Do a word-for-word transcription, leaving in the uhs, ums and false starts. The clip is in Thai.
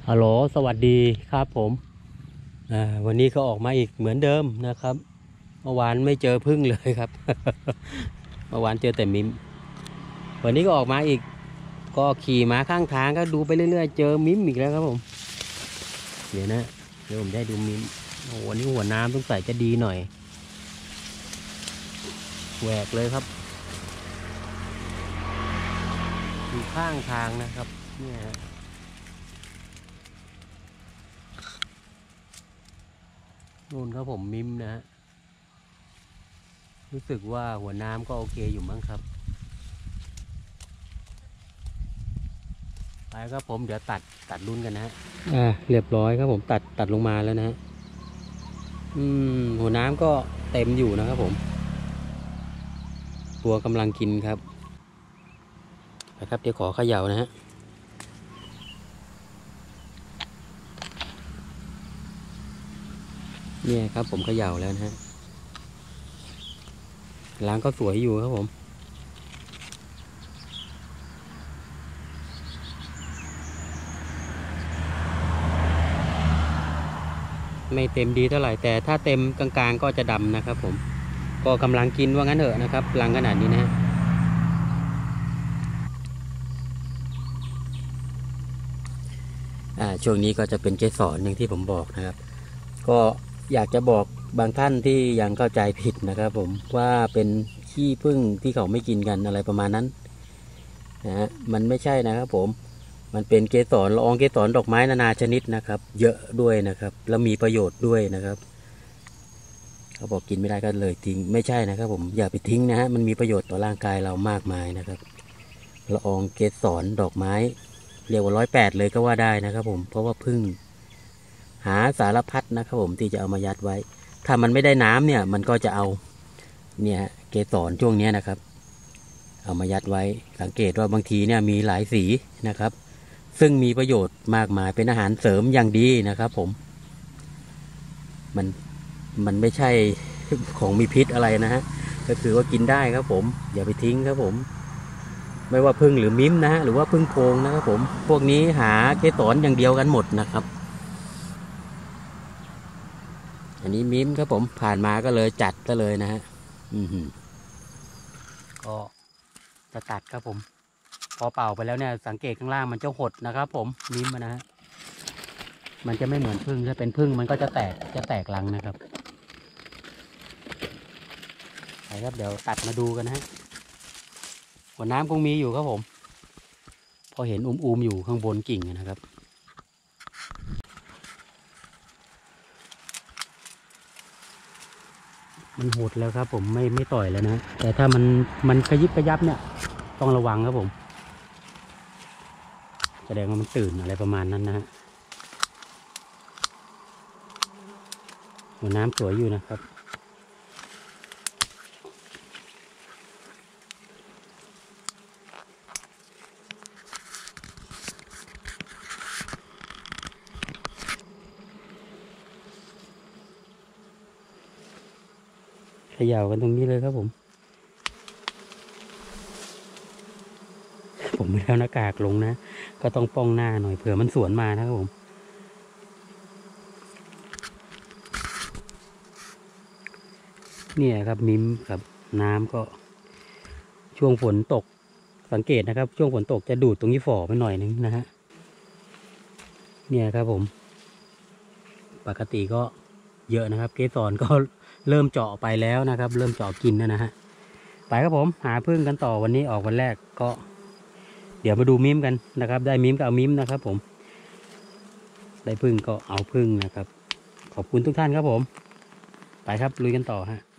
ฮัลโหลสวัสดีครับผมอ่าวันนี้ก็ออกมาอีกเหมือนเดิมนะครับเมื่อวานไม่เจอพึ่งเลยครับ เมื่อวานเจอแต่มิมวันนี้ก็ออกมาอีกก็ขี่มาข้างทางก็ดูไปเรื่อยๆเจอมิมอีกแล้วครับผมเดี๋ยวนะเดี๋ยวผมได้ดูมิมโอ้วันนี้หัวน้ำต้องใส่จะดีหน่อยแหวกเลยครับอยู่ข้างทางนะครับเนี่ยนู่นครับผมมิมนะฮะรู้สึกว่าหัวน้ำก็โอเคอยู่มั้งครับไปครับผมเดี๋ยวตัดตัดรุ่นกันนะฮะอ่าเรียบร้อยครับผมตัดตัดลงมาแล้วนะฮะอืมหัวน้ำก็เต็มอยู่นะครับผมตัวกำลังกินครับนะครับเดี๋ยวขอเขย่านะฮะเนี่ยครับผมเขย่าแล้วนะฮะล้างก็สวยอยู่ครับผมไม่เต็มดีเท่าไหร่แต่ถ้าเต็มกลางๆก็จะดำนะครับผมก็กำลังกินว่างั้นเถอะนะครับลังขนาดนี้นะฮะอ่าช่วงนี้ก็จะเป็นเกสรอย่างที่ผมบอกนะครับก็อยากจะบอกบางท่านที่ยังเข้าใจผิดนะครับผมว่าเป็นขี้ผึ้งที่เขาไม่กินกันอะไรประมาณนั้นนะฮะมันไม่ใช่นะครับผมมันเป็นเกสรละอองเกสรดอกไม้นานาชนิดนะครับเยอะด้วยนะครับแล้วมีประโยชน์ด้วยนะครับเขาบอกกินไม่ได้ก็เลยทิ้งไม่ใช่นะครับผมอย่าไปทิ้งนะฮะมันมีประโยชน์ต่อร่างกายเรามากมายนะครับละอองเกสรดอกไม้เรียกว่าร้อยแปดเลยก็ว่าได้นะครับผมเพราะว่าผึ้งหาสารพัดนะครับผมที่จะเอามายัดไว้ถ้ามันไม่ได้น้ำเนี่ยมันก็จะเอาเนี่ยเกสรช่วงนี้นะครับเอามายัดไว้สังเกตว่าบางทีเนี่ยมีหลายสีนะครับซึ่งมีประโยชน์มากมายเป็นอาหารเสริมอย่างดีนะครับผมมันมันไม่ใช่ของมีพิษอะไรนะฮะก็คือว่ากินได้ครับผมอย่าไปทิ้งครับผมไม่ว่าพึ่งหรือมิ้มนะฮะหรือว่าพึ่งโพงนะครับผมพวกนี้หาเกสรอย่างเดียวกันหมดนะครับอันนี้มิ้มครับผมผ่านมาก็เลยจัดซะเลยนะฮะอืมก็จะตัดครับผมพอเป่าไปแล้วเนี่ยสังเกตข้างล่างมันจะหดนะครับผมมิ้มนะฮะมันจะไม่เหมือนพึ่งถ้าเป็นพึ่งมันก็จะแตกจะแตกรังนะครับไปครับเดี๋ยวตัดมาดูกันนะฮะหัวน้ำคงมีอยู่ครับผมพอเห็นอุ้มๆอยู่ข้างบนกิ่งนะครับมันหดแล้วครับผมไม่ไม่ต่อยแล้วนะแต่ถ้ามันมันกระยิบกระยับเนี่ยต้องระวังครับผมแสดงว่ามันตื่นอะไรประมาณนั้นนะฮะหัวน้ำสวยอยู่นะครับเขย่ากันตรงนี้เลยครับผมผมไม่ได้เอาหน้ากากลงนะก็ต้องป้องหน้าหน่อยเผื่อมันสวนมานะครับผมเนี่ยครับมิมครับน้ำก็ช่วงฝนตกสังเกตนะครับช่วงฝนตกจะดูดตรงนี้ฝ่อไปหน่อยนึงนะฮะเนี่ยครับผมปกติก็เยอะนะครับเกสรก็เริ่มเจาะไปแล้วนะครับเริ่มเจาะกินแล้วนะฮะไปครับผมหาพึ่งกันต่อวันนี้ออกวันแรกก็เดี๋ยวมาดูมิมกันนะครับได้มิมก็เอามิมนะครับผมได้พึ่งก็เอาพึ่งนะครับขอบคุณทุกท่านครับผมไปครับลุยกันต่อฮะ